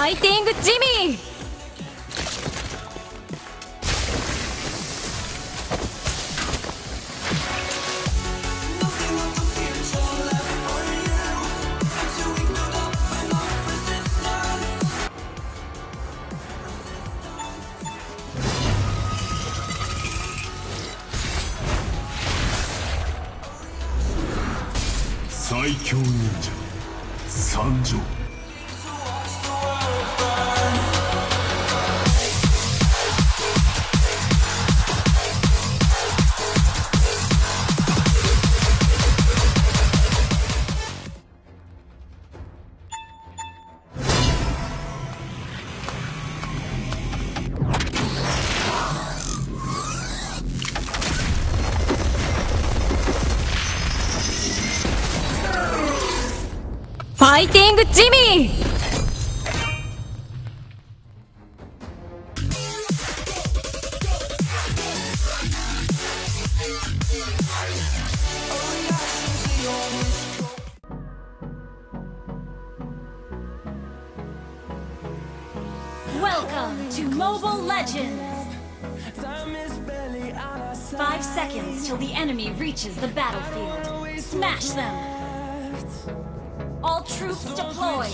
ァイティングジミー。 最強忍者参上。 ファイティングジミー。 Welcome to Mobile Legends! 5 seconds till the enemy reaches the battlefield. Smash them! All troops deployed!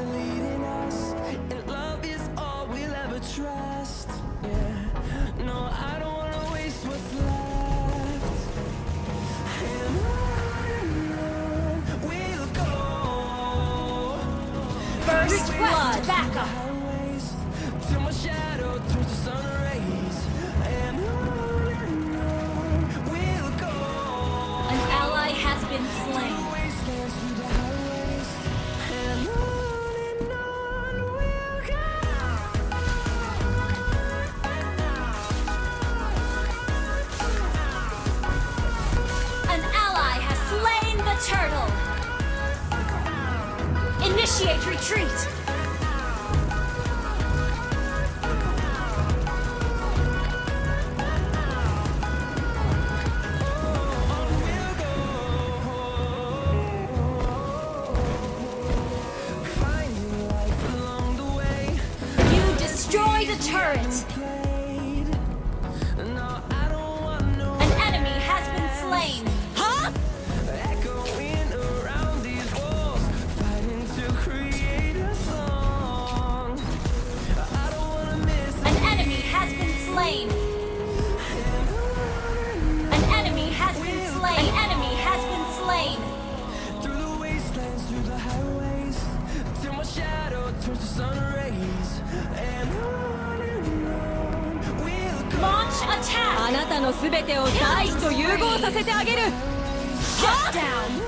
First blood! Backup! An ally has been slain. An ally has slain the turtle. Initiate retreat. Destroy the turret! An enemy has been slain! Huh? An enemy has been slain! An enemy has been slain! An enemy has been slain! Through the wastelands, through the highways, till my shadow turns to sun rays. Launch attack! あなたのすべてを大地と融合させてあげる。 Shut down!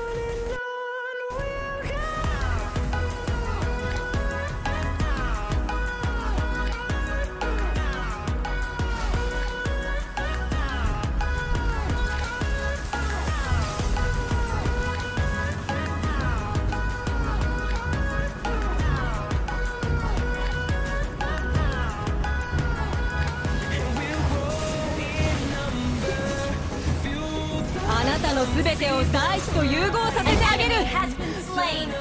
あなたのすべてを大地と融合させてあげる。 Has been slain!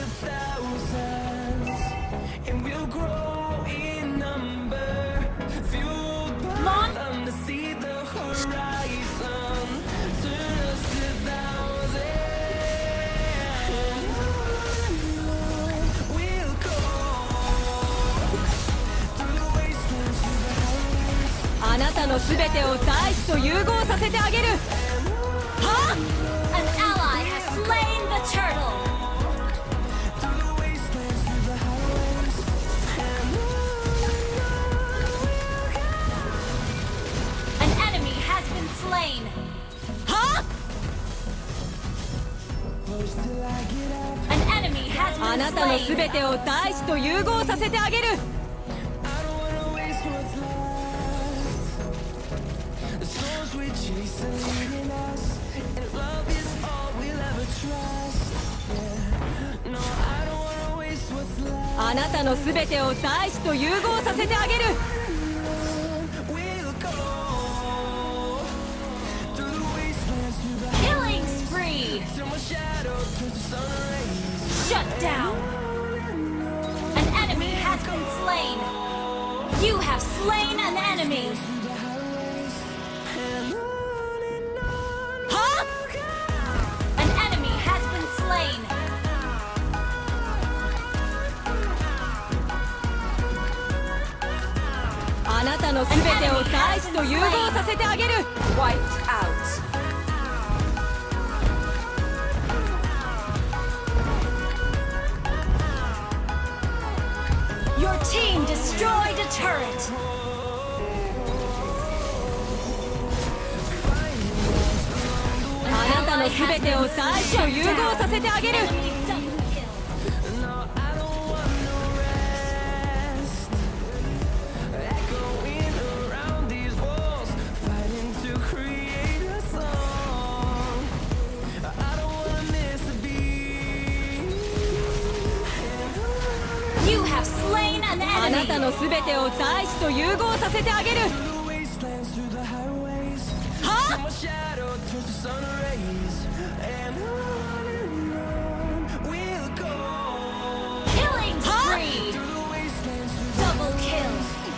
あなたのすべてを大地と融合させてあげる。はあ An ally has slain the turtle! An enemy has been slain! は An enemy has あ been なたのす slain! べてを大地と融合させてあげる。 あなたのすべてを大地と融合させてあげる。 Killing spree! Shut down! An enemy been slain. You have slain an enemy. Huh? An enemy has been slain. あなたの全てを大使と融合させてあげる。 Wiped out. Your team destroyed a turret. あなたの全てを大使と融合させてあげる。 You have slain an あな enemy. たの全てを大使と融合させてあげる。は？ Killing spree. Double kill.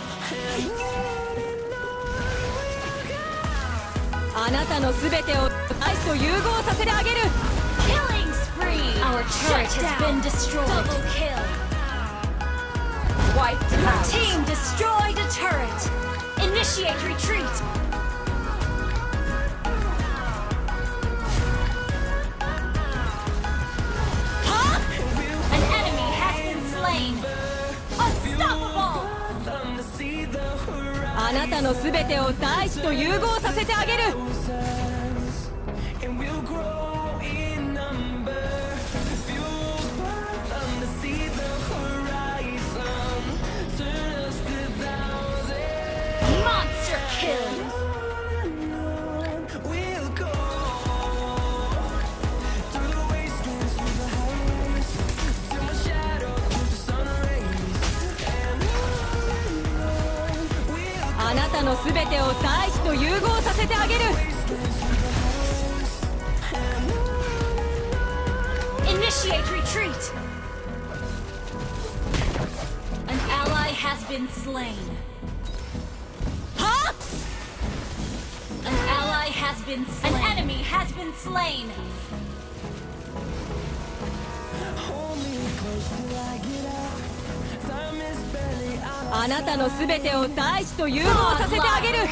あなたの全てを大使と融合させてあげる。 Killing spree. Our turret has been destroyed. Double kill. Wiped Your out. team destroyed a turret. Initiate retreat. Huh? An enemy has been slain. Unstoppable. あなたの全てを大使と融合させてあげる。 Monster kill. 「あなたの全てを大使と融合させてあげる。 Initiate retreat. An ally has been slain. は？ An ally has been slain. An enemy has been slain. あなたの全てを大使と融合させてあげる。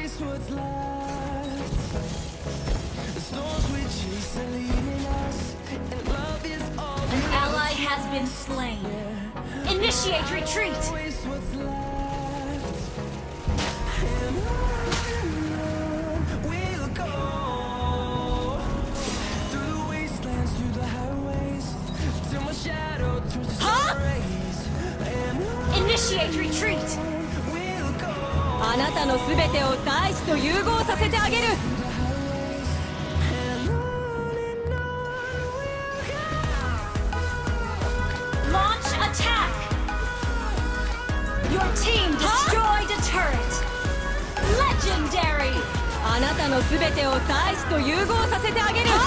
An ally has been slain. Initiate retreat. Initiate retreat. あなたの全てを大使と融合させてあげる。 Launch attack. Your team destroyed a turret. Legendary. あなたの全てを大使と融合させてあげる。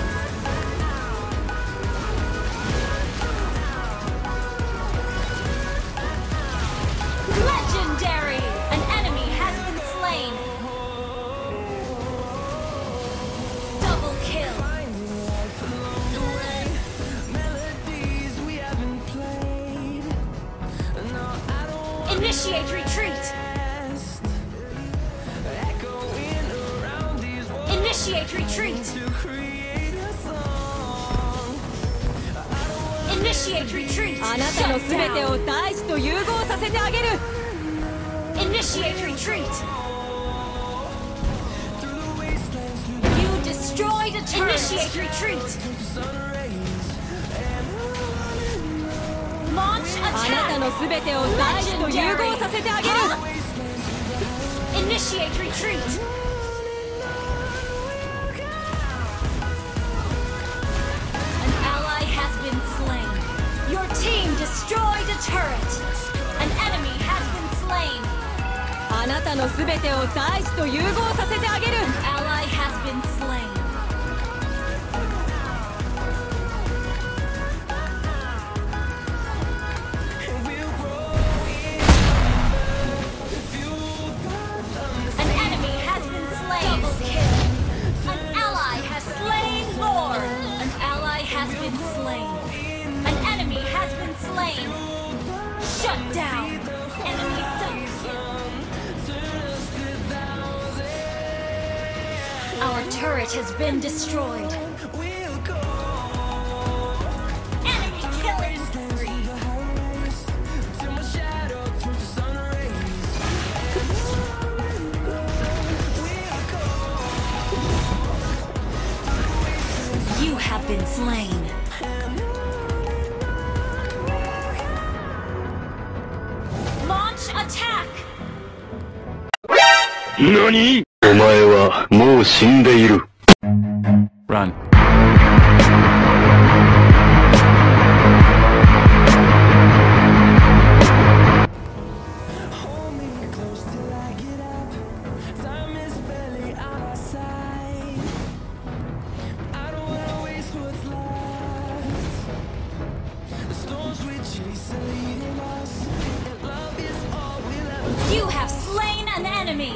Legendary. An enemy has been slain. Double kill. Initiate retreat. Initiate retreat. Initiate retreat. あなたの Shut 全て down. を大使と融合させてあげる。 Initiate retreat. You destroyed a turret. Initiate retreat. Launch あなたの attack. 全てを大使と融合させてあげる。 Initiate retreat. An ally has been slain. Your team destroyed a turret. An enemy has been slain. あなたの全てを大使と融合させてあげる。 Ally has been slain. Shut down. Enemy double kill. Our turret has been destroyed. Enemy killing spree. You have been slain. Launch attack. 何？お前はもう死んでいる。 Run. You have slain an enemy.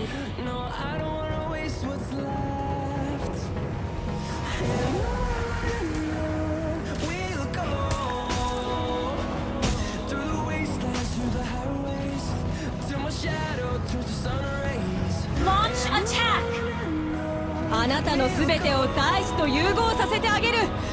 Launch attack. あなたの全てを大使と融合させてあげる。